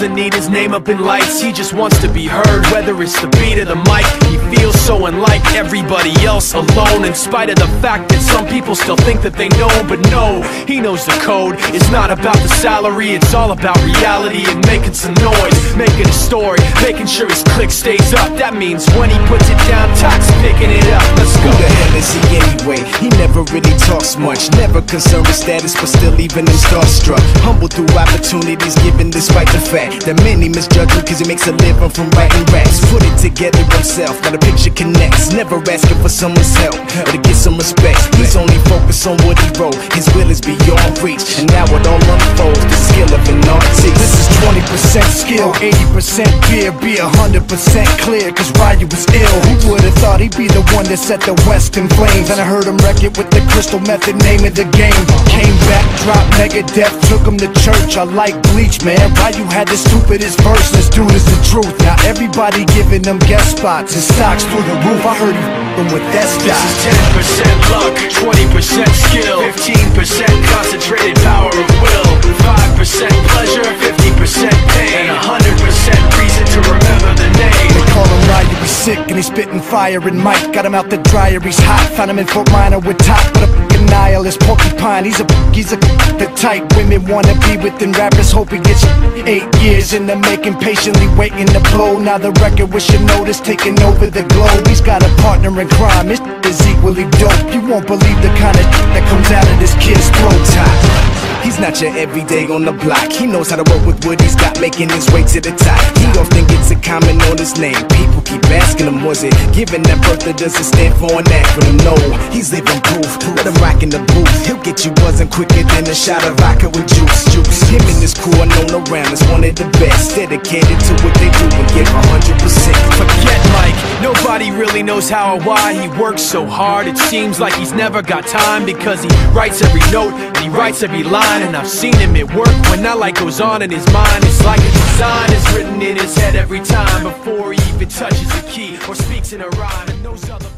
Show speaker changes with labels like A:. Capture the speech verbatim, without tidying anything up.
A: doesn't need his name up in lights, he just wants to be heard, whether it's the beat or the mic. He feels so unlike everybody else, alone, in spite of the fact that some people still think that they know. But no, he knows the code. It's not about the salary, it's all about reality and making some noise, making a story, making sure his click stays up. That means when he puts it down, Tox picking it up. Let's go.
B: Who the hell is he anyway? He never really talks much, never concerned with status, but still even him starstruck. Humble through opportunities given despite the fact that many misjudge him cause he makes a living from writing raps. Put it together himself, now the picture connects, never asking for someone's help or to get some respect. He's only focused on what he wrote, his will is beyond reach, and now it all unfolds, the skill of an artist.
C: This is twenty percent skill, eighty percent fear, be one hundred percent clear, cause Ryu was ill. Who would've thought he'd be the one that set the West in flames? And I heard him wreck it with the crystal method, name of the game. Came back, dropped Megadeth, took him to church. I like Bleach, man, Ryu had the stupidest verse, this dude is the truth. Now everybody giving them guest spots and stocks through the roof. I heard he f***ing with that stock.
A: This is ten percent luck, twenty percent skill, fifteen percent concentrated power of will, five percent pleasure, fifty percent pain, and one hundred percent reason to remember the name.
C: They call him Ryu, he's sick and he's spitting fire. And Mike got him out the dryer, he's hot. Found him in Fort Minor with top, but a f***ing nihilist porcupine. He's a he's a the type women wanna be with, and rappers hope he gets eight years in the making, patiently waiting to blow. Now the record with your notice taking over the globe. He's got a partner in crime, his is equally dope. You won't believe the kind of that comes out of this kid's throat.
B: He's not your everyday on the block. He knows how to work with what he's got, making his way to the top. He often gets a comment on his name. People keep asking him, was it given that birth that doesn't stand for an acronym? No, he's living proof. Let him rock in the booth. He'll get you buzzing quicker than a shot of vodka with juice. Juice. Him and his crew are known around as one of the best, dedicated to what they do and give one hundred percent.
A: Forget Mike, nobody really knows how or why he works so hard. It seems like he's never got time, because he writes every note and he writes every line. And I've seen him at work when that light goes on in his mind. It's like a design is written in his head every time, before he even touches a key or speaks in a rhyme. And those other